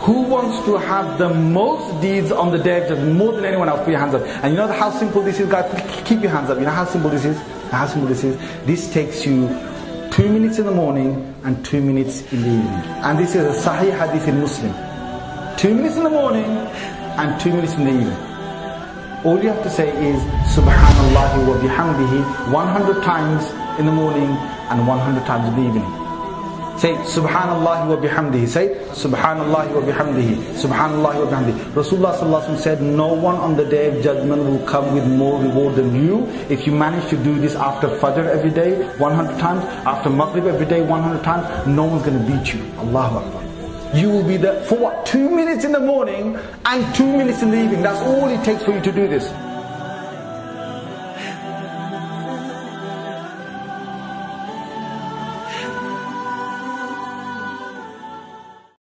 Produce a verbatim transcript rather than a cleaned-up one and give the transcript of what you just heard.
Who wants to have the most deeds on the day of judgment, more than anyone else? Put your hands up. And you know how simple this is, guys? Keep your hands up. You know how simple this is? How simple this is? This takes you two minutes in the morning and two minutes in the evening. And this is a Sahih Hadith in Muslim. Two minutes in the morning and two minutes in the evening. All you have to say is Subhanallah wa bihamdihi one hundred times in the morning and one hundred times in the evening. Say Subhanallah wa bihamdihi. Say Subhanallah wa bihamdihi. Subhanallah wa bihamdihi. Rasulullah sallallahu alaihi wasallam said, no one on the day of judgment will come with more reward than you. If you manage to do this after Fajr every day, one hundred times, after Maghrib every day, one hundred times, no one's going to beat you. Allahu Akbar. You will be there for what? Two minutes in the morning and two minutes in the evening. That's all it takes for you to do this.